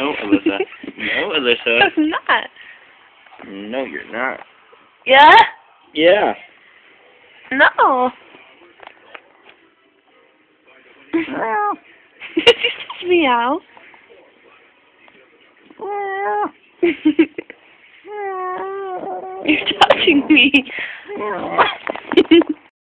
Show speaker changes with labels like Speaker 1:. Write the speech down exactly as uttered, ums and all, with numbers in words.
Speaker 1: No, Alyssa. No, Alyssa.
Speaker 2: I'm not.
Speaker 1: No, you're not.
Speaker 2: Yeah?
Speaker 1: Yeah.
Speaker 2: No.
Speaker 1: Meow.
Speaker 2: Just meow. You're touching me.